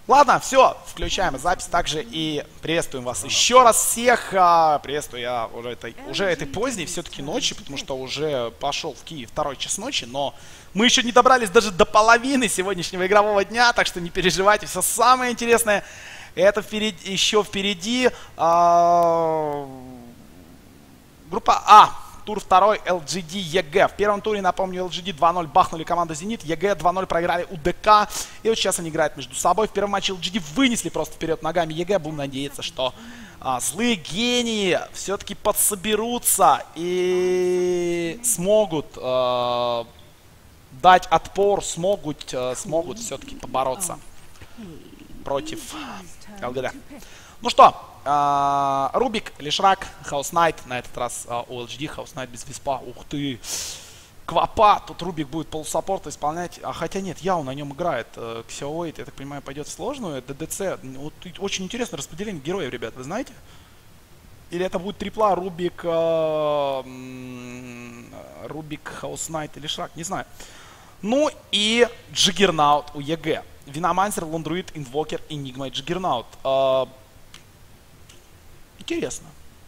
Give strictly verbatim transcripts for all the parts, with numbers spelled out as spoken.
Ладно, все, включаем запись также и приветствуем вас еще раз всех. А, приветствую я уже этой, уже этой поздней все-таки ночи, потому что уже пошел в Киев второй час ночи, но мы еще не добрались даже до половины сегодняшнего игрового дня, так что не переживайте, все самое интересное это впереди, еще впереди. А, группа А. Тур второй эл джи ди ЕГЭ. В первом туре, напомню, эл джи ди два ноль бахнули команду Зенит. ЕГЭ два ноль проиграли у ДК. И вот сейчас они играют между собой. В первом матче эл джи ди вынесли просто вперед ногами ЕГЭ. Будем надеяться, что а, злые гении все-таки подсоберутся и смогут а, дать отпор, смогут, а, смогут все-таки побороться против эл джи ди. Ну что, Uh, Рубик, Лишрак, Хаус Найт. На этот раз uh, у эл джи ди Хаус Найт без виспа. Ух ты! Квапа! Тут Рубик будет полусаппорта исполнять. А хотя нет, Яу на нем играет. Uh, Ксиоэйт, я так понимаю, пойдет в сложную. ДДЦ. Вот, очень интересно распределение героев, ребят, вы знаете? Или это будет трипла Рубик, uh, Рубик, Хаус Найт и Лишрак, не знаю. Ну и Джиггернаут у ЕГЭ. Виномансер, Лондруид, Инвокер, Энигма и Джиггернаут. Uh, Интересно.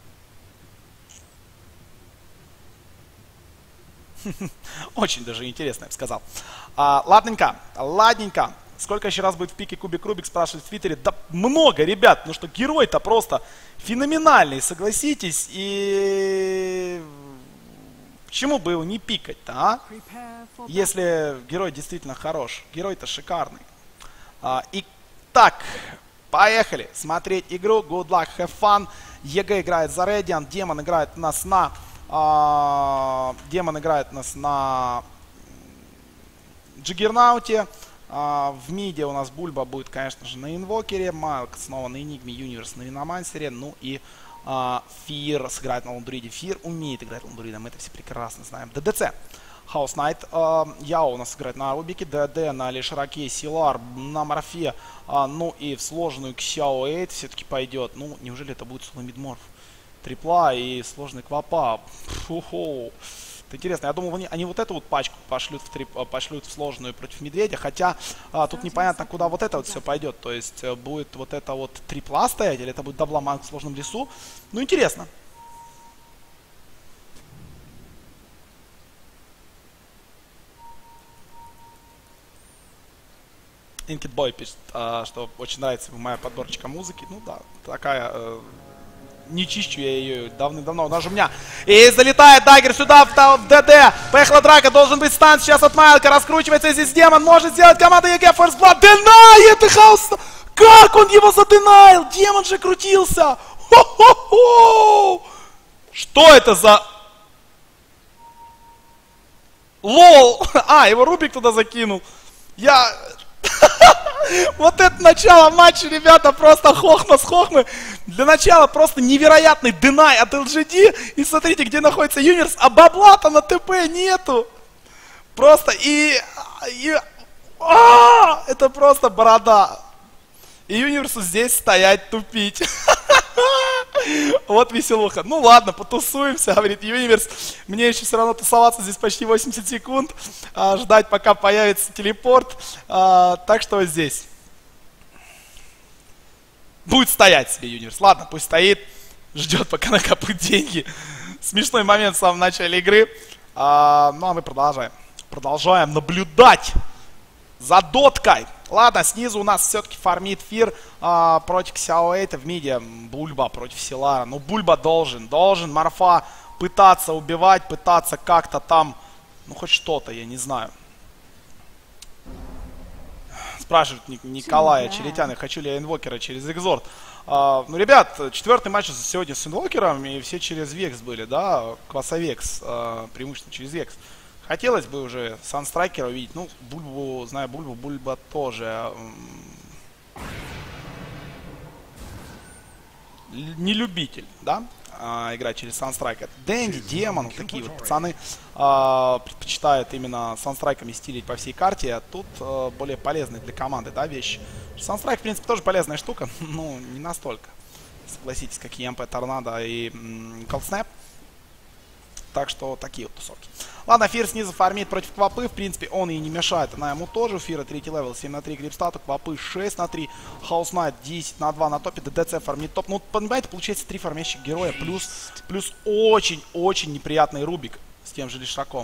Очень даже интересно, я бы сказал. А, ладненько, ладненько. Сколько еще раз будет в пике Кубик Рубик, спрашивают в Твиттере. Да много, ребят. Ну что, герой-то просто феноменальный, согласитесь. И почему бы его не пикать-то, а? Если герой действительно хорош. Герой-то шикарный. А, и так... Поехали смотреть игру. Good luck, have fun. ЕГЭ играет за Radiant. Демон играет у нас на... Э, Демон играет у нас на Джиггернауте. Э, в миде у нас Бульба будет, конечно же, на Инвокере. Малк снова на Энигме. Юниверс на Виномансере. Ну и э, Фир сыграет на Лондруиде. Фир умеет играть на Лондруиде. Мы это все прекрасно знаем. ДДЦ. Хаус Найт, э, Яо у нас играет на Рубике, ДД на Лишраке, Силар на Морфе, э, ну и в сложную Ксиоэйт все-таки пойдет. Ну, неужели это будет соло мидморф? Трипла и сложный Квапа. Фу-ху. Это интересно, я думал, они, они вот эту вот пачку пошлют в, трип, пошлют в сложную против Медведя, хотя а, тут непонятно, куда вот это вот все пойдет. То есть будет вот это вот трипла стоять, или это будет дабломан в сложном лесу. Ну, интересно. Инкетбой пишет, а, что очень нравится моя подборочка музыки. Ну да, такая... Э, не чищу я ее давным-давно. Она же у меня. И залетает даггер сюда, в, в ДД. Поехала драка, должен быть стан сейчас от Майлка. Раскручивается здесь демон. Может сделать команда ЕГЭ Форсблад. Денайт! Хаус! Как он его заденаил? Демон же крутился. Хо-хо-хо! Что это за... Лол! А, его Рубик туда закинул. Я... Вот это начало матча, ребята, просто хохма с хохмы. Для начала просто невероятный динай от эл джи ди. И смотрите, где находится Юниверс, а бабла-то на ТП нету. Просто и... и а, это просто борода. И Юниверсу здесь стоять тупить. Вот веселуха. Ну ладно, потусуемся, говорит Юниверс. Мне еще все равно тусоваться здесь почти восемьдесят секунд. А, ждать, пока появится телепорт. А, так что вот здесь. Будет стоять себе Юниверс. Ладно, пусть стоит. Ждет, пока накопают деньги. Смешной момент в самом начале игры. А, ну а мы продолжаем. Продолжаем наблюдать за доткой. Ладно, снизу у нас все-таки фармит Фир а, против Ксиоэйта в миде. Бульба против Силара. Ну, Бульба должен, должен Морфа пытаться убивать, пытаться как-то там, ну, хоть что-то, я не знаю. Спрашивает Ник Николая Черетяна, хочу ли я инвокера через Экзорт. А, ну, ребят, четвертый матч сегодня с инвокером, и все через Векс были, да, Квасовекс, а, преимущественно через Векс. Хотелось бы уже Санстрайкера увидеть. Ну, Бульбу, знаю Бульбу, Бульба тоже не любитель, да, а, играть через Санстрайкер. Дэнди, Демон, вот такие вот пацаны а, предпочитают именно Санстрайками стилить по всей карте. А тут а, более полезные для команды, да, вещи. Санстрайк, в принципе, тоже полезная штука, но не настолько. Согласитесь, как и ЭМП Торнадо и Колдснэп. Так что такие вот тусовки. Ладно, Фир снизу фармит против Квапы. В принципе, он ей не мешает. Она ему тоже. Фира третий левел, семь на три грипстату. Квапы шесть на три. Хаус Найт десять на два на топе. ДДЦ фармит топ. Ну, понимаете, получается три фармящих героя. Плюс, плюс очень-очень неприятный Рубик с тем же Лишаком.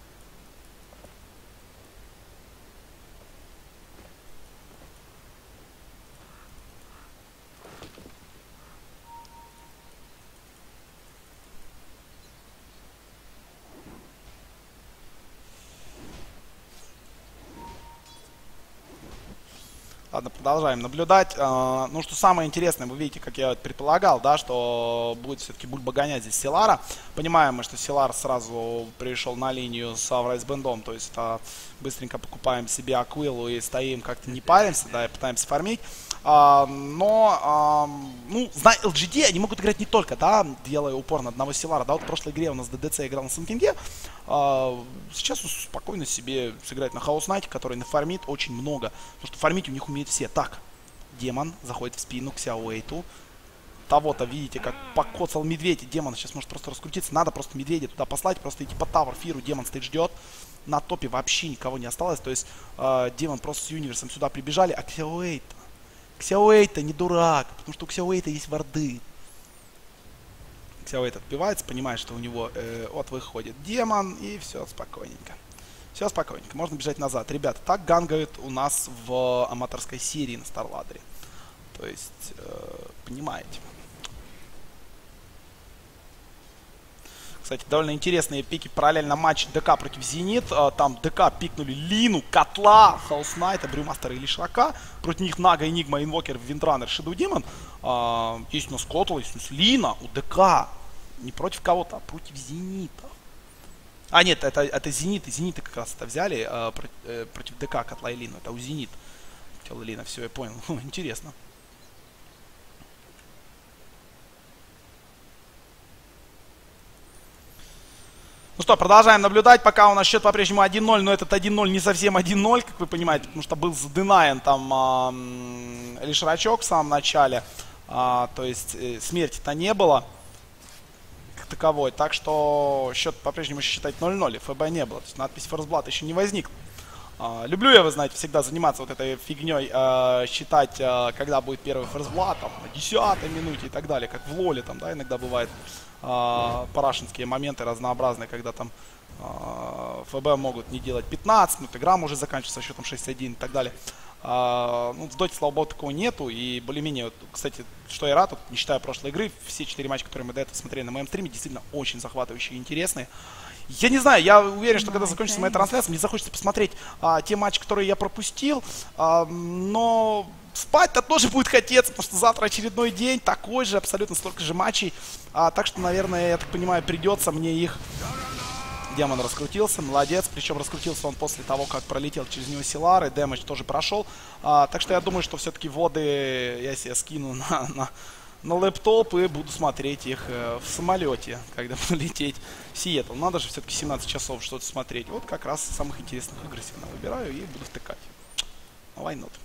Ладно, продолжаем наблюдать. Uh, ну, что самое интересное, вы видите, как я предполагал, да, что будет все-таки Бульба гонять здесь Силара. Понимаем мы, что Силар сразу пришел на линию с Аврайсбендом, то есть uh, быстренько покупаем себе Аквилу и стоим, как-то не паримся, да, и пытаемся фармить. Uh, но, uh, ну, зная эл джи ди, они могут играть не только, да, делая упор на одного Силара. Да, вот в прошлой игре у нас ДДЦ играл на Сенкинге. Uh, сейчас спокойно себе сыграть на Хаус Найте, который нафармит очень много. Потому что фармить у них умеют все. Так, демон заходит в спину к Сяоэйту. Того-то, видите, как покоцал медведь. Демон сейчас может просто раскрутиться. Надо просто медведя туда послать, просто идти по тавер Фиру. Демон стоит, ждет. На топе вообще никого не осталось. То есть э, демон просто с Юниверсом сюда прибежали. А Ксяоэйта, Ксяоэйта не дурак, потому что у Ксяоэйта есть варды. Ксяоэйт отбивается, понимает, что у него э, от выходит демон, и все спокойненько. Все спокойненько, можно бежать назад. Ребята, так гангают у нас в аматорской серии на Старладере. То есть, э, понимаете. Кстати, довольно интересные пики. Параллельно матч ДК против Зенит. Там ДК пикнули Лину, Котла, Хаус Найта, Брюмастера и Лишака. Против них Нага, Энигма, Инвокер, Виндранер, Шэдоу Демон. Есть у нас Котла, есть у нас Лина, у ДК. Не против кого-то, а против Зенита. А, нет, это, это Зенит. Зениты как раз это взяли э, против, э, против ДК, Котла и Лину. Это у Зенит. Хотел Лина, все, я понял. Интересно. Ну что, продолжаем наблюдать, пока у нас счет по-прежнему один ноль, но этот один ноль не совсем один ноль, как вы понимаете, потому что был заденаен там э, лишь рачок в самом начале, э, то есть э, смерти-то не было как таковой, так что счет по-прежнему считать ноль ноль, ФБ не было, то есть надпись First Blood еще не возникла. Uh, люблю я, вы знаете, всегда заниматься вот этой фигней, uh, считать, uh, когда будет первый First Blood, там, на десятой минуте и так далее, как в лоле, там, да, иногда бывает uh, парашинские моменты разнообразные, когда там uh, ФБ могут не делать пятнадцать минут, игра может заканчиваться со счетом шесть один и так далее. Uh, ну, в доте, слава богу, такого нету, и более-менее, вот, кстати, что я рад, вот, не считая прошлой игры, все четыре матча, которые мы до этого смотрели на моем стриме, действительно очень захватывающие и интересные. Я не знаю, я уверен, что когда закончится моя трансляция, мне захочется посмотреть а, те матчи, которые я пропустил, а, но спать-то тоже будет хотеться, потому что завтра очередной день, такой же, абсолютно столько же матчей, а, так что, наверное, я так понимаю, придется мне их... Демон раскрутился, молодец, причем раскрутился он после того, как пролетел через него Силар, и дэмэдж тоже прошел, а, так что я думаю, что все-таки воды я себе скину на... на на лэптоп и буду смотреть их э, в самолете, когда буду лететь в Сиэтл. Надо же все-таки семнадцать часов что-то смотреть. Вот как раз самых интересных игр себе выбираю и буду втыкать. Why not?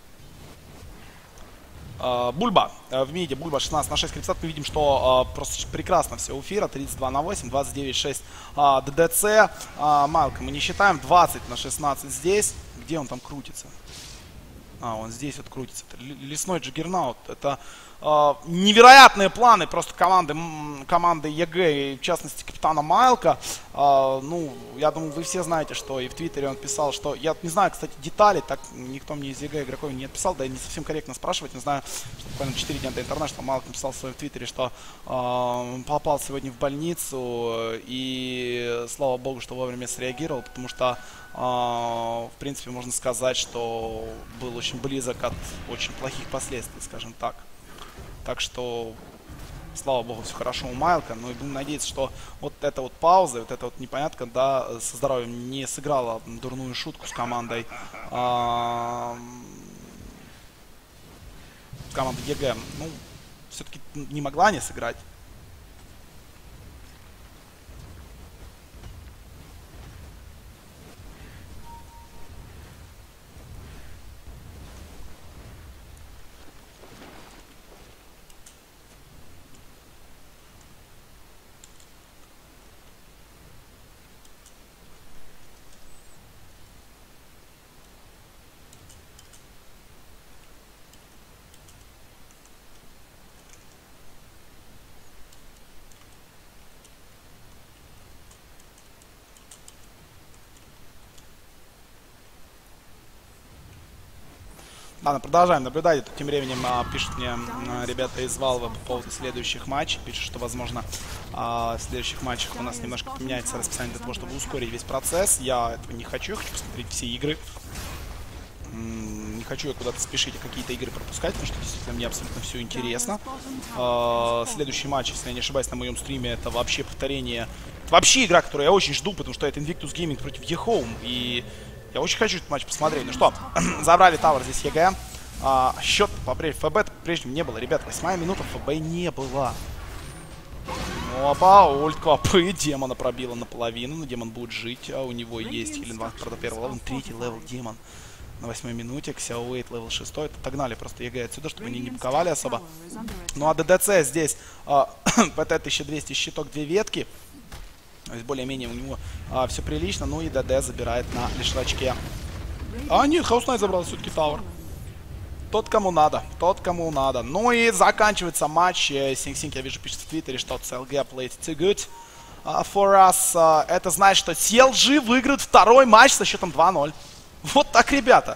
Uh, Бульба uh, в миде, Бульба шестнадцать на шесть крипсат. Мы видим, что uh, просто прекрасно все у Фира. тридцать два на восемь, двадцать девять шесть uh, ДДЦ. Uh, Малка мы не считаем. двадцать на шестнадцать здесь. Где он там крутится? А, он здесь вот крутится. Это лесной джиггернаут. Это э, невероятные планы просто команды, команды ЕГЭ, и в частности капитана Майлка. Э, ну, я думаю, вы все знаете, что и в Твиттере он писал, что... Я не знаю, кстати, детали, так никто мне из ЕГЭ игроков не отписал, да и не совсем корректно спрашивать. Не знаю, что буквально четыре дня до интернешнл Майлк написал в своем Твиттере, что э, попал сегодня в больницу, и слава богу, что вовремя среагировал, потому что Uh, в принципе, можно сказать, что был очень близок от очень плохих последствий, скажем так. Так что, слава богу, все хорошо у Майлка. Но и будем надеяться, что вот эта вот пауза, вот эта вот непонятка, да, со здоровьем не сыграла дурную шутку с командой, uh, с командой ЕГЭ. Ну, все-таки не могла не сыграть. Ладно, продолжаем наблюдать. Тут тем временем а, пишут мне а, ребята из Valve по поводу следующих матчей. Пишут, что, возможно, а, в следующих матчах у нас немножко поменяется расписание для того, чтобы ускорить весь процесс. Я этого не хочу. Я хочу посмотреть все игры. Не хочу я куда-то спешить, а какие-то игры пропускать, потому что действительно мне абсолютно все интересно. А, следующий матч, если я не ошибаюсь, на моем стриме, это вообще повторение. Это вообще игра, которую я очень жду, потому что это Invictus Gaming против eHome. И я очень хочу этот матч посмотреть. Ну что, забрали тавер здесь ЕГЭ. А, счет по-прежнему, ФБ по-прежнему не было. Ребят, восьмая минута, ФБ не было. Ну, опа, ультка, по демона пробила наполовину, но демон будет жить. А у него есть Хеленван, правда, первый левел, третий левел демон. На восьмой минуте, Xiaowei левел шесть. Это отогнали просто ЕГЭ отсюда, чтобы они не паковали особо. Ну а ДДЦ здесь а, ПТ тысяча двести щиток, две ветки. То есть более-менее у него а, все прилично. Ну и ДД забирает на лишрачке. А нет, Хаус Найт забрал все-таки тавер. Тот, кому надо. Тот, кому надо. Ну и заканчивается матч. Синг-Синг, я вижу, пишет в Твиттере, что си эл джи played too good uh, for us. Uh, это значит, что си эл джи выиграет второй матч со счетом два ноль. Вот так, ребята.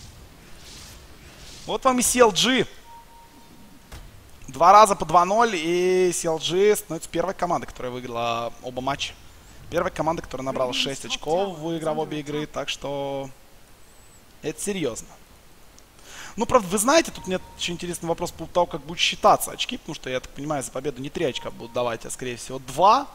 Вот вам и си эл джи. Два раза по два ноль, и си эл джи становится первой командой, которая выиграла оба матча. Первая команда, которая набрала шесть очков, выиграв обе игры. Так что это серьезно. Ну, правда, вы знаете, тут нет очень интересный вопрос по поводу того, как будут считаться очки. Потому что, я так понимаю, за победу не три очка будут давать, а, скорее всего, два.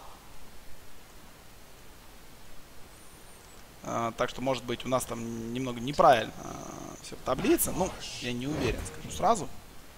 Uh, так что, может быть, у нас там немного неправильно uh, все в таблице. Ну, я не уверен, скажу сразу.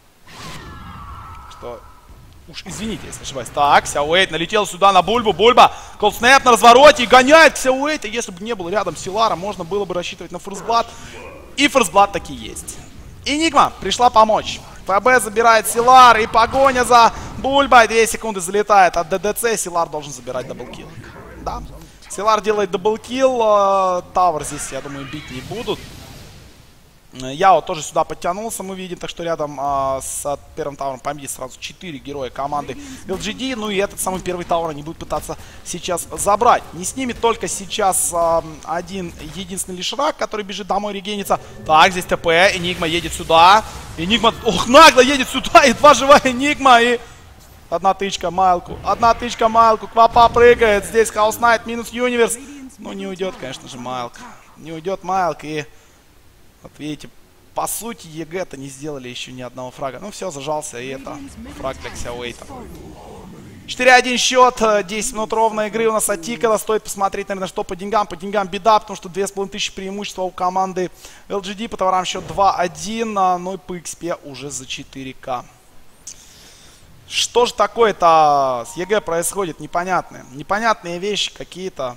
Что... Уж извините, если ошибаюсь. Так, Xiaowei налетел сюда на Бульбу. Бульба, колл-снэп на развороте и гоняет Xiaowei. Если бы не было рядом Силара, можно было бы рассчитывать на форсблад. И форсблад таки есть. Энигма пришла помочь. ФБ забирает Силар, и погоня за Бульбой. Две секунды залетает от ДДЦ. Силар должен забирать даблкил. Да. Силар делает даблкил. Тавер здесь, я думаю, бить не будут. Яо тоже сюда подтянулся, мы видим. Так что рядом а, с первым тавером победит сразу четыре героя команды эл джи ди. Ну и этот самый первый тавер они будут пытаться сейчас забрать. Не снимет только сейчас а, один единственный лишь рак, который бежит домой, регенится. Так, здесь ТП. Энигма едет сюда. Энигма, ох, нагло едет сюда. И два живая Энигма. И одна тычка Майлку. Одна тычка Майлку. Квапа прыгает. Здесь Хаус Найт минус Юниверс. Ну не уйдет, конечно же, Майлк. Не уйдет Майлк. И вот видите, по сути, ЕГЭ-то не сделали еще ни одного фрага. Ну все, зажался, и это фраг для Xiaowei. четыре один счет, десять минут ровной игры у нас от Тикала. Стоит посмотреть, наверное, что по деньгам. По деньгам беда, потому что две с половиной тысячи преимущества у команды эл джи ди. По товарам счет два один, ну и по икс пи уже за четыре ка. Что же такое-то с ЕГЭ происходит? Непонятные. Непонятные вещи какие-то.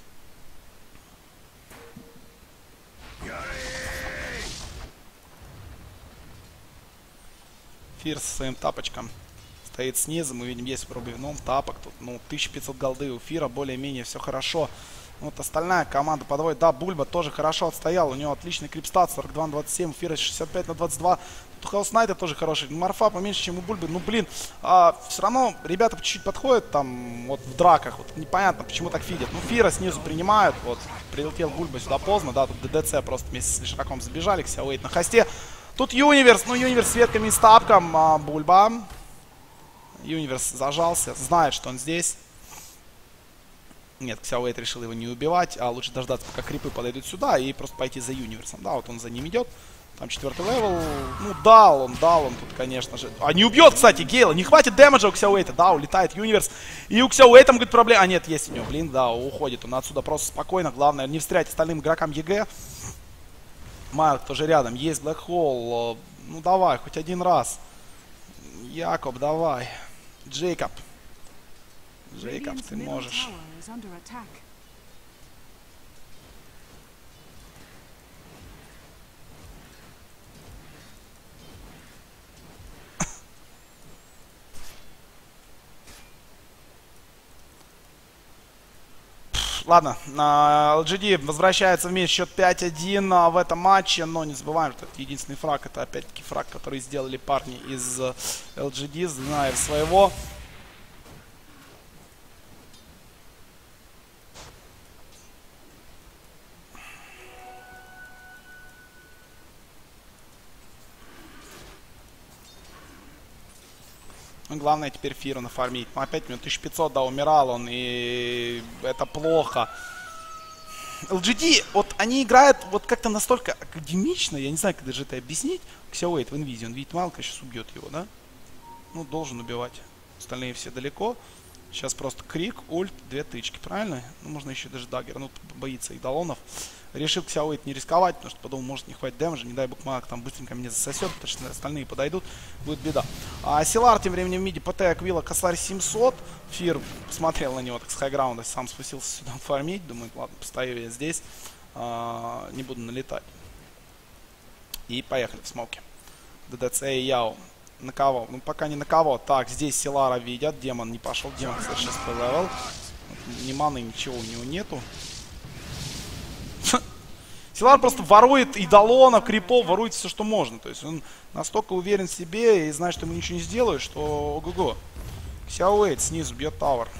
Фирс со своим тапочком стоит снизу. Мы видим, есть пробивном тапок. Тут, ну, тысяча пятьсот голды у Фира. Более-менее все хорошо. Вот остальная команда подводит. Да, Бульба тоже хорошо отстоял. У него отличный крипстат. сорок два на двадцать семь. У Фира шестьдесят пять на двадцать два. Тут у Хаус Найта тоже хороший. Морфа поменьше, чем у Бульбы. Ну, блин. А, все равно ребята по чуть-чуть подходят там вот в драках. Вот непонятно, почему так фидят. Ну, Фира снизу принимают. Вот. Прилетел Бульба сюда поздно. Да, тут ДДЦ просто вместе с Лишраком забежали. Xiaowei на хосте. Тут Юниверс, ну Юниверс с ветками и с тапком, а, Бульба. Юниверс зажался, знает, что он здесь. Нет, Xiaowei решил его не убивать, а лучше дождаться, пока крипы подойдут сюда и просто пойти за Юниверсом. Да, вот он за ним идет. Там четвертый левел. Ну, дал он, дал он тут, конечно же. А не убьет, кстати, Гейла. Не хватит дэмэджа у Xiaowei. Да, улетает Юниверс. И у Xiaowei там, говорит, проблема. А нет, есть у него, блин, да, уходит он отсюда просто спокойно. Главное, не встрять остальным игрокам ЕГЭ. Марк тоже рядом. Есть Black Hole. Ну давай, хоть один раз. Якоб, давай. Джейкоб. Джейкоб, ты можешь. Ладно, эл джи ди возвращается вместе, счет пять один в этом матче, но не забываем, что это единственный фраг, это опять-таки фраг, который сделали парни из эл джи ди, зная своего. Ну, главное теперь Фиру нафармить. Ну, опять у него тысяча пятьсот, да, умирал он, и это плохо. эл джи ди, вот они играют вот как-то настолько академично, я не знаю, как даже это объяснить. Ксяуэйт в инвизе, он видит Малка, сейчас убьет его, да? Ну, должен убивать. Остальные все далеко. Сейчас просто крик, ульт, две тычки, правильно? Ну, можно еще даже даггер, ну, боится идолонов. Решил Ксяуэйт не рисковать, потому что подумал, может не хватит дэмэджа, не дай бог Малк там быстренько мне засосет, потому что остальные подойдут, будет беда. А Силар тем временем в миде ПТ Аквила косарь семьсот. Фир посмотрел на него так с хайграунда, сам спустился сюда фармить, думает, ладно, постою я здесь, а, не буду налетать. И поехали в смоке. ДДЦ и Яо. На кого? Ну, пока не на кого. Так, здесь Силара видят. Демон не пошел. Демон, кстати, сейчас левел. Ни маны, ничего у него нету. Силар просто ворует идолонов, крипов, ворует все, что можно. То есть он настолько уверен в себе и знает, что ему ничего не сделают, что ого-го. Ксяуэйт снизу бьет тавер.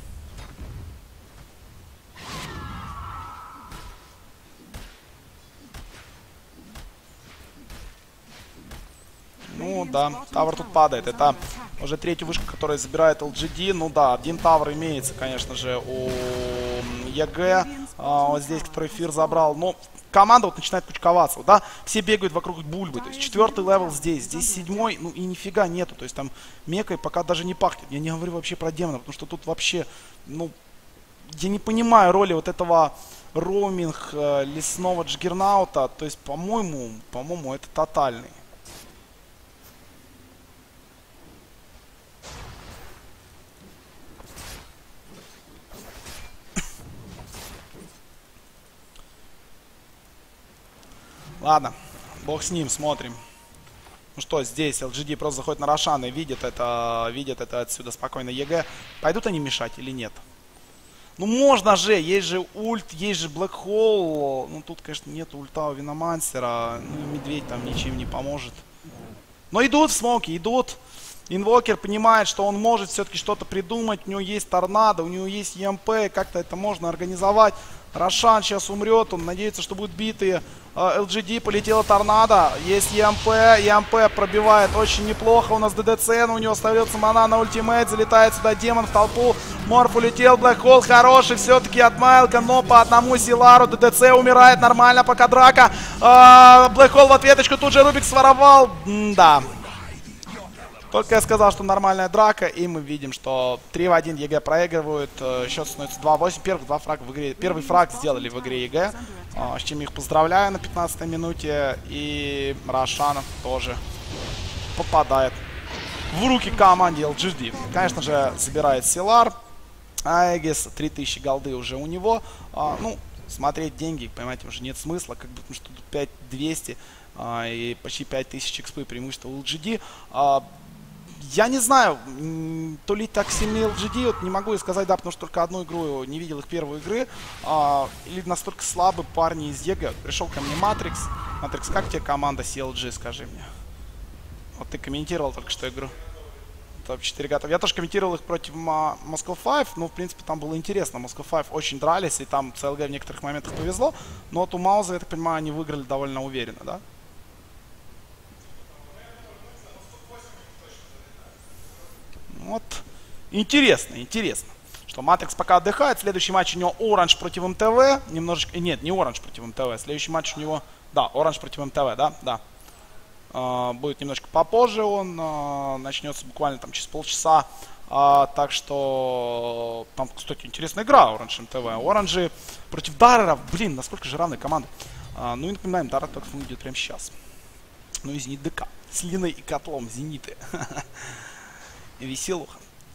Ну да, тавер тут падает. Это уже третья вышка, которая забирает эл джи ди. Ну да, один тавер имеется, конечно же, у ЕГЭ. А, вот здесь, который Фир забрал. Но команда вот начинает кучковаться. Да? Все бегают вокруг бульбы. То есть четвертый левел здесь, здесь седьмой. Ну и нифига нету. То есть там мекой пока даже не пахнет. Я не говорю вообще про демона, потому что тут вообще, ну, я не понимаю роли вот этого роуминг э, лесного джиггернаута. То есть, по-моему, по-моему, это тотальный. Ладно, бог с ним, смотрим. Ну что, здесь эл джи ди просто заходит на Рошана и видит это, видит это отсюда спокойно ЕГЭ. Пойдут они мешать или нет? Ну можно же, есть же ульт, есть же Блэк Холл. Ну тут, конечно, нет ульта у Виномансера. Ну и Медведь там ничем не поможет. Но идут в смоки, идут. Инвокер понимает, что он может все-таки что-то придумать. У него есть торнадо, у него есть и эм пэ. Как-то это можно организовать. Рошан сейчас умрет, он надеется, что будут битые. эл джи ди, полетела торнадо. Есть и эм пэ, и эм пэ пробивает очень неплохо. У нас ДДЦ, но у него остается мана на ультимейт. Залетает сюда демон в толпу. Морф улетел, Блэк Холл хороший все-таки от Майлка, но по одному Силару. ДДЦ умирает нормально, пока драка. Блэк Холл в ответочку, тут же Рубик своровал. М-да. Только я сказал, что нормальная драка, и мы видим, что три в один ЕГЭ проигрывают. Счет становится два восемь. Первых два фрага в игре. Первый фраг сделали в игре ЕГЭ. С чем их поздравляю на пятнадцатой минуте. И Рошанов тоже попадает в руки команде эл джи ди. Конечно же, забирает Силар. Аегис, три тысячи голды уже у него. Ну, смотреть деньги, понимаете, уже нет смысла. Как бы, потому что тут пять двести и почти пять тысяч экспы преимущества у эл джи ди. Я не знаю, то ли так сильный эл джи ди, вот не могу сказать, да, потому что только одну игру, не видел их первой игры, а, или настолько слабы парни из ЕГЭ. Пришел ко мне Матрикс. Матрикс, как тебе команда си эл джи, скажи мне? Вот ты комментировал только что игру. топ четыре готов. Я тоже комментировал их против Москва пять, ну, в принципе, там было интересно. Москва пять очень дрались, и там си эл джи в некоторых моментах повезло, но вот у Мауза, я так понимаю, они выиграли довольно уверенно, да? Вот, интересно, интересно, что Матрикс пока отдыхает. Следующий матч у него Оранж против эм тэ вэ. Немножечко, нет, не Оранж против эм тэ вэ. Следующий матч у него, да, Оранж против эм тэ вэ, да, да. Uh, будет немножко попозже он, uh, начнется буквально там через полчаса. Uh, так что, там, кстати, интересная игра Оранж эм тэ вэ. Оранжи против Дарреров, блин, насколько же равные команды. Uh, ну и напоминаем, Даррер только идет прямо сейчас. Ну и Зенит ДК. С Линой и Котлом, Зениты. Веселуха.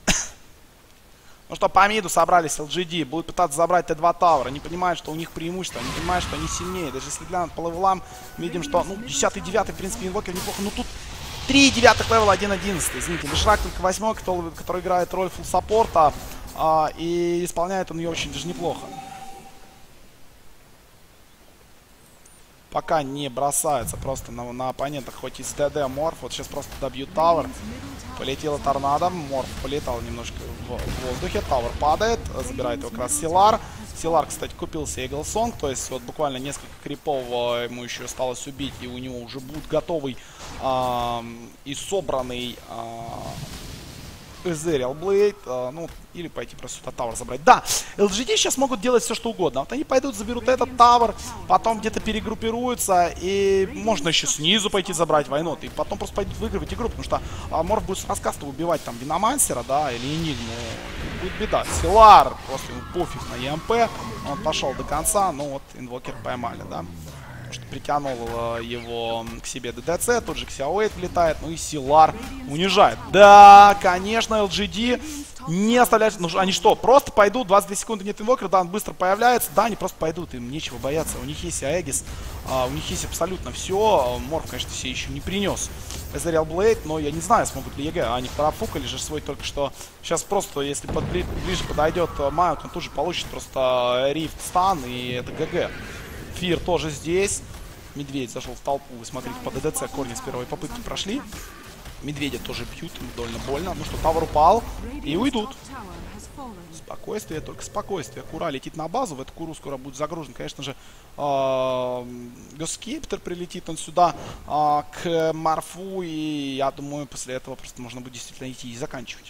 Ну что, по миду собрались эл джи ди. Будут пытаться забрать тэ два Тауэр. Они понимают, что у них преимущество. Они понимают, что они сильнее. Даже если глянуть по левелам, видим, что, ну, десятый, девятый, в принципе, инвокер неплохо. Но тут три девятых левела, один одиннадцатый. Извините, Лишрак только восьмой, который, который играет роль фулл саппорта. А, и исполняет он ее очень даже неплохо. Пока не бросается просто на, на оппонентах, хоть из ДД Морф. Вот сейчас просто добьют Тауэр. Полетела торнадо, Морф полетал немножко в, в воздухе, Тауэр падает, забирает его как раз Силар. Силар, кстати, купился Эйглсонг, то есть вот буквально несколько крипов э, ему еще осталось убить, и у него уже будет готовый э, и собранный э, Эзериал Блейд, э, ну, или пойти просто сюда тавер забрать. Да, эл джи ди сейчас могут делать все, что угодно. Вот они пойдут, заберут этот тавер, потом где-то перегруппируются, и можно еще снизу пойти забрать войну, и потом просто пойдут выигрывать игру, потому что а, Морф будет с раскаста убивать там Виномансера, да, или Энигму, будет беда. Силар, просто ему пофиг на и эм пи, он пошел до конца, ну вот, инвокер поймали, да. Что притянул э, его к себе ДДЦ, тут же Ксиауэйт влетает, ну и Силар унижает. Да, конечно, эл джи ди не оставляют, ну они что, просто пойдут, двадцать две секунды нет инвокера, да, он быстро появляется, да, они просто пойдут, им нечего бояться, у них есть Аегис, а, у них есть абсолютно все, Морф, конечно, себе еще не принес Эзериал Блейд, но я не знаю, смогут ли ЕГЭ, они профукали же свой только что, сейчас просто, если под, ближе подойдет Майк, он тут же получит просто Рифт стан, и это ГГ. Фир тоже здесь. Медведь зашел в толпу. Вы смотрите, по ДДЦ корни с первой попытки прошли. Медведя тоже бьют, им довольно больно. Ну что, тавер упал. И уйдут. Спокойствие, только спокойствие. Кура летит на базу. В эту Куру скоро будет загружен. Конечно же, Госкептер прилетит он сюда к Морфу. И я думаю, после этого просто можно будет действительно идти и заканчивать.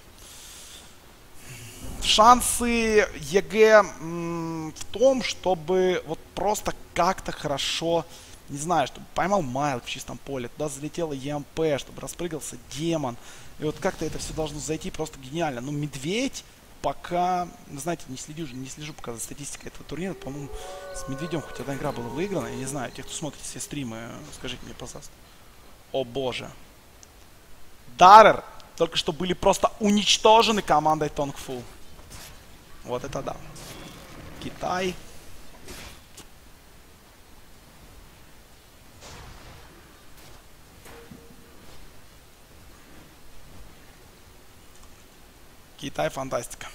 Шансы ЕГЭ в том, чтобы вот просто как-то хорошо, не знаю, чтобы поймал Майлк в чистом поле, туда залетела и эм пи, чтобы распрыгался демон. И вот как-то это все должно зайти просто гениально. Ну, Медведь пока, знаете, не слежу, не слежу пока за статистикой этого турнира. По-моему, с Медведем хоть одна игра была выиграна. Я не знаю, те, кто смотрит все стримы, скажите мне, пожалуйста. О боже. Даррер только что были просто уничтожены командой Тонгфу. Вот это да. Китай. Китай фантастика.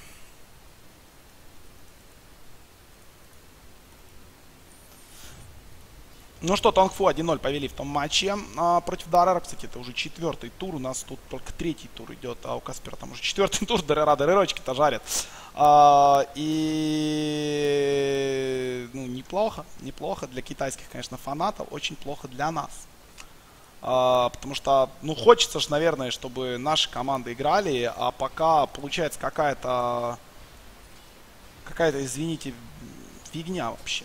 Ну что, Тонгфу один ноль повели в том матче а, против Даррера. Кстати, это уже четвертый тур. У нас тут только третий тур идет, а у Каспера там уже четвертый тур. Даррера, Даррерочки-то жарят. А, и ну, неплохо, неплохо для китайских, конечно, фанатов. Очень плохо для нас. А, потому что, ну, хочется же, наверное, чтобы наши команды играли, а пока получается какая-то, какая-то, извините, фигня вообще.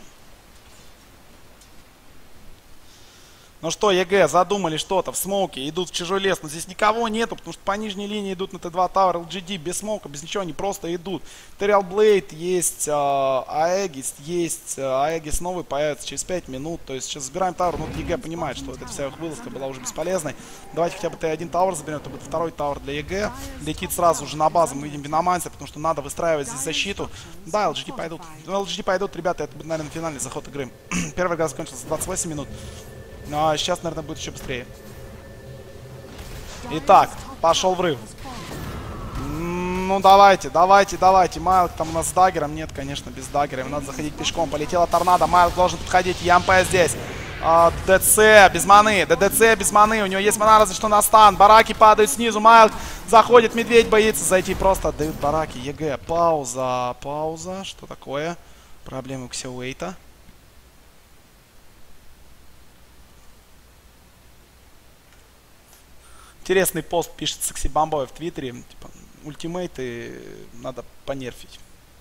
Ну что, ЕГЭ, задумали что-то в смоуке, идут в чужой лес, но здесь никого нету, потому что по нижней линии идут на тэ два Tower, эл джи ди, без смоука, без ничего, они просто идут. Эзериал Блейд, есть э, Аегис, есть э, Аегис новый, появится через пять минут, то есть сейчас забираем Tower, ну ЕГЭ понимает, что вот эта вся их вылазка была уже бесполезной. Давайте хотя бы тэ один Tower заберем, это будет второй Tower для ЕГЭ, летит сразу же на базу, мы видим Виномансер, потому что надо выстраивать здесь защиту. Да, эл джи ди пойдут, ну, эл джи ди пойдут, ребята, это будет, наверное, финальный заход игры. Первый игра закончился за двадцать восемь минут. Ну, а сейчас, наверное, будет еще быстрее. Итак, пошел врыв. Ну, давайте, давайте, давайте. Майлк там у нас с даггером. Нет, конечно, без даггера. Ему надо заходить пешком. Полетела торнадо. Майлк должен подходить. и эм пи здесь. А, ДДЦ без маны. ДДЦ без маны. У него есть мана, разве что на стан. Бараки падают снизу. Майлк заходит. Медведь боится зайти. Просто отдают бараки. ЕГЭ. Пауза. Пауза. Что такое? Проблемы у Ксиауэйта. Интересный пост пишет Секси Бамбой в Твиттере. Типа, ультимейты надо понерфить.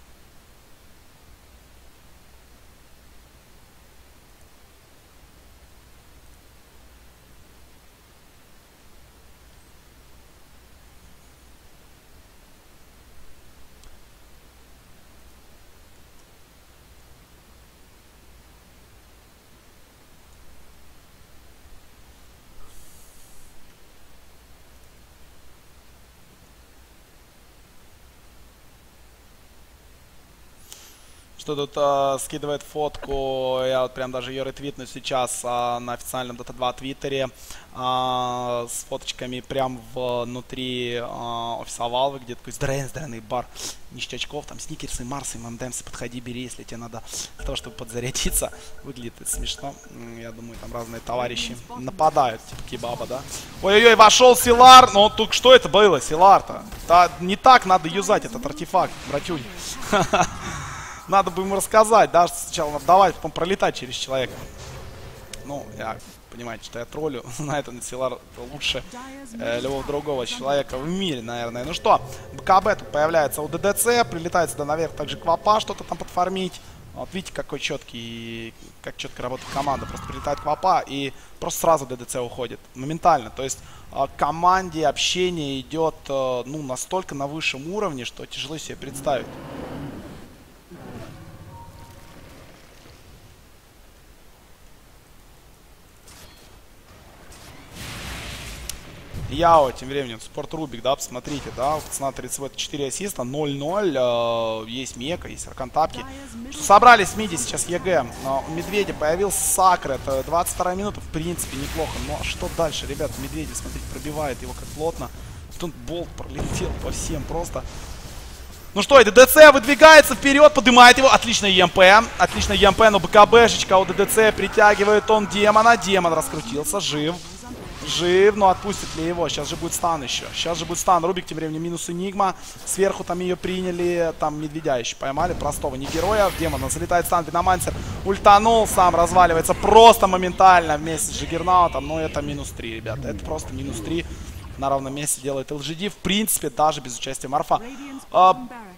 Что тут э, скидывает фотку, я вот прям даже ее ретвитну сейчас э, на официальном Дота два твиттере э, с фоточками прям внутри э, офиса Valve, где такой здоровенный, здоровенный бар ништячков, там сникерсы, марсы, эм энд эмсы, подходи, бери, если тебе надо для того, чтобы подзарядиться. Выглядит это смешно, я думаю, там разные товарищи нападают, типа Кебаба, да. Ой-ой-ой, вошел Силар, но тут что это было, Силар-то? Да, не так надо юзать этот артефакт, братюнь. Надо бы ему рассказать, да, что сначала надо давать, потом пролетать через человека. Ну, я понимаете, что я троллю. Знает он Силар лучше э, любого другого человека в мире, наверное. Ну что, БКБ тут появляется у ДДЦ, прилетает сюда наверх также Квапа, что-то там подфармить. Вот видите, какой четкий, как четко работает команда. Просто прилетает Квапа и просто сразу ДДЦ уходит. Моментально. То есть э, команде общение идет э, ну, настолько на высшем уровне, что тяжело себе представить. Яо, тем временем, Спорт Рубик, да, посмотрите, да, у пацана тридцать четыре ассиста, ноль ноль, э, есть Мека, есть Аркантапки. Собрались в миде сейчас ЕГЭ, э, у Медведя появился Сакрет, двадцать вторая минута, в принципе, неплохо. Ну, а что дальше, ребят, Медведя, смотрите, пробивает его как плотно. Тут болт пролетел по всем просто. Ну что, и ДДЦ выдвигается вперед, поднимает его, отлично ЕМП, отлично ЕМП, но БКБшечка у ДДЦ, притягивает он демона, демон раскрутился, жив. Жив, но отпустит ли его? Сейчас же будет стан еще. Сейчас же будет стан. Рубик тем временем минус Энигма. Сверху там ее приняли. Там медведя еще поймали. Простого не героя. Демона залетает стан. Виномансер ультанул. Сам разваливается просто моментально вместе с Джиггернаутом. Но это минус три, ребята. Это просто минус три. На ровном месте делает эл джи ди. В принципе, даже без участия Марфа. А...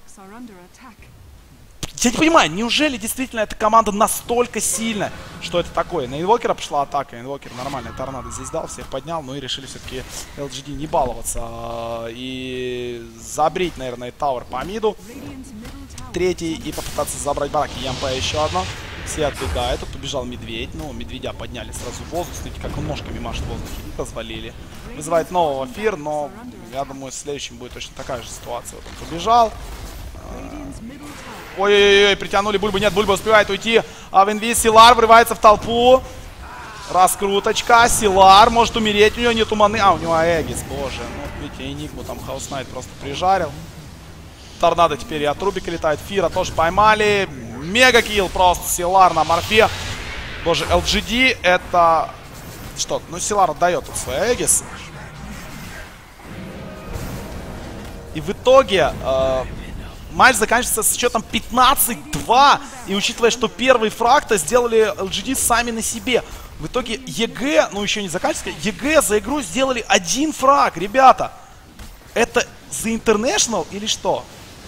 Я не понимаю, неужели действительно эта команда настолько сильная? Что это такое? На Инвокера пошла атака. Инвокер нормальный торнадо здесь дал, всех поднял. Ну и решили все-таки эл джи ди не баловаться. И забрить, наверное, Тауэр по миду. Третий. И попытаться забрать бараки. ЕМП еще одно. Все отбегают. Тут побежал медведь. Ну, медведя подняли сразу в воздух. Смотрите, как он ножками машет в воздухе. И развалили. Вызывает нового Фир, но я думаю, в следующем будет точно такая же ситуация. Вот он побежал. Ой-ой-ой, притянули Бульбу. Нет, Бульба успевает уйти. А в инвиз Силар врывается в толпу. Раскруточка. Силар может умереть. У него нету маны. А, у него Аэгис. Боже. Ну, видите, Энигму там Хаус Найт просто прижарил. Торнадо теперь и от Рубика летает. Фира тоже поймали. Мега килл просто. Силар на Морфе. Боже, эл джи ди это... Что? Ну, Силар отдает тут свой Аэгис. И в итоге... Э матч заканчивается с счетом пятнадцать два. И учитывая, что первый фраг-то сделали эл джи ди сами на себе. В итоге ЕГЭ, ну еще не заканчивается, ЕГЭ за игру сделали один фраг. Ребята, это The International или что?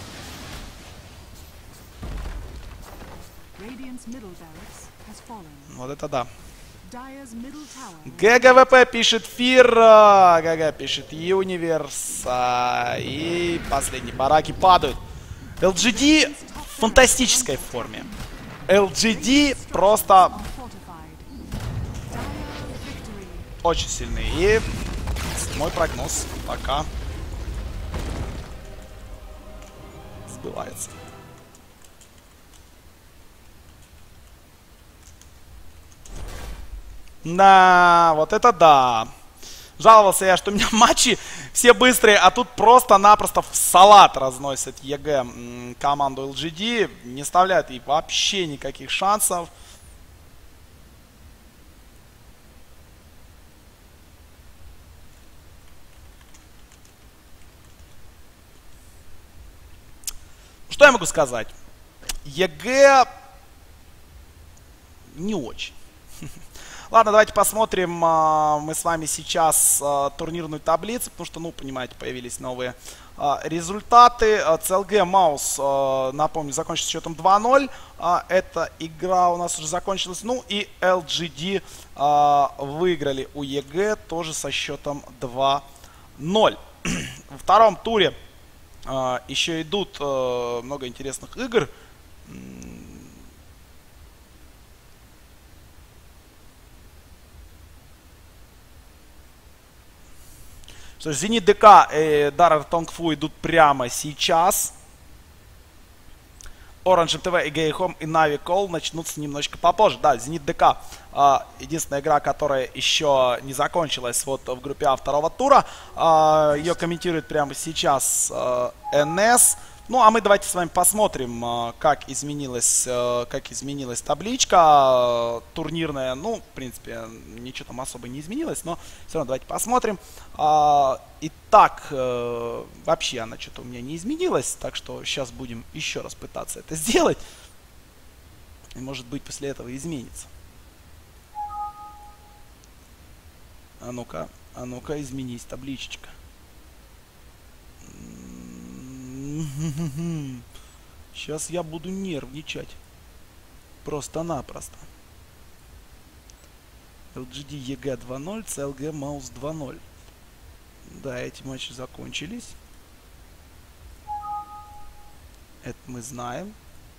Вот это да. ГГВП пишет Фир, ГГ пишет Юниверс. И последние бараки падают. эл джи ди в фантастической форме. эл джи ди просто очень сильный. И мой прогноз пока сбывается. Да, вот это да. Жаловался я, что у меня матчи все быстрые, а тут просто-напросто в салат разносят ЕГЭ команду эл джи ди. Не оставляют ей вообще никаких шансов. Что я могу сказать? ЕГЭ не очень. Ладно, давайте посмотрим мы с вами сейчас турнирную таблицу, потому что, ну, понимаете, появились новые результаты. си эл джи Маус, напомню, закончился счетом два ноль. Эта игра у нас уже закончилась. Ну и эл джи ди выиграли у ЕГЭ тоже со счетом два ноль. Во втором туре еще идут много интересных игр. Что ж, Зенит ДК и Дарар Тонгфу идут прямо сейчас. Orange эм тэ вэ и Гейхом и Нави Кол начнутся немножечко попозже. Да, Зенит ДК э, единственная игра, которая еще не закончилась вот в группе А второго тура. Э, ее комментирует прямо сейчас э, эн эс. Ну, а мы давайте с вами посмотрим, э, как изменилась, э, как изменилась табличка э, турнирная. Ну, в принципе, ничего там особо не изменилось, но все равно давайте посмотрим. Э, итак, э, вообще она что-то у меня не изменилась, так что сейчас будем еще раз пытаться это сделать. И может быть после этого изменится. А ну-ка, а ну-ка, изменись, табличечка. Сейчас я буду нервничать. Просто-напросто. эл джи ди и джи два ноль, си эл джи Маус два ноль. Да, эти матчи закончились. Это мы знаем.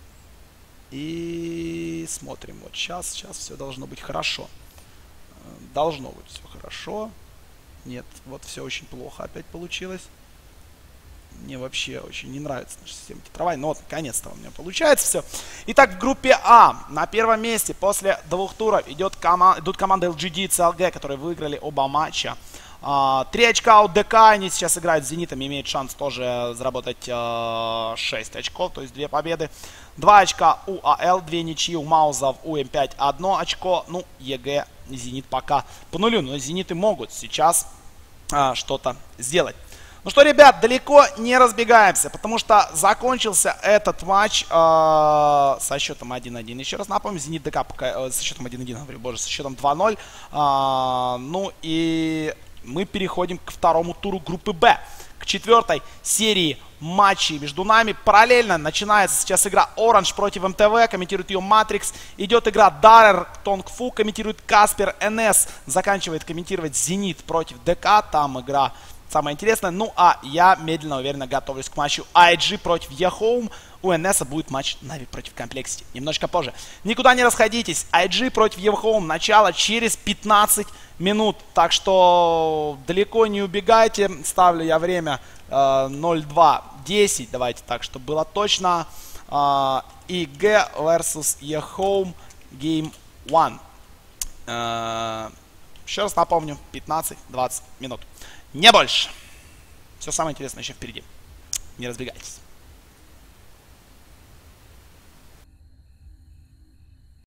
И смотрим. Вот сейчас, сейчас все должно быть хорошо. Должно быть все хорошо. Нет, вот все очень плохо опять получилось. Мне вообще очень не нравится наша система титровая. Но вот, наконец-то у меня получается все. Итак, в группе А на первом месте после двух туров идет кома идут команды эл джи ди и си эл джи, которые выиграли оба матча. А, три очка у ДК, они сейчас играют с Зенитом, имеют шанс тоже заработать а, шесть очков, то есть две победы. два очка у АЛ, две ничьи, у Маузов, у эм пять одно очко. Ну, ЕГЭ, Зенит пока по нулю, но Зениты могут сейчас а, что-то сделать. Ну что, ребят, далеко не разбегаемся, потому что закончился этот матч э, со счетом один один. Еще раз напомню, Зенит ДК пока, э, со счетом один один, говорю, боже, со счетом два ноль. Э, ну и мы переходим к второму туру группы Б, к четвертой серии матчей между нами. Параллельно начинается сейчас игра Orange против эм тэ вэ, комментирует ее Matrix. Идет игра Даррер, Тонгфу, комментирует Каспер, эн эс заканчивает комментировать Зенит против ДК, там игра самое интересное. Ну, а я медленно, уверенно готовлюсь к матчу ай джи против Ехоум. У эн эс будет матч Нави против Complexity. Немножко позже. Никуда не расходитесь. ай джи против Ехоум. Начало через пятнадцать минут. Так что далеко не убегайте. Ставлю я время э, ноль два десять. Давайте так, чтобы было точно. Э, ИГ versus Ехоум Game один. Э, еще раз напомню. пятнадцать-двадцать минут. Не больше. Все самое интересное еще впереди. Не разбегайтесь.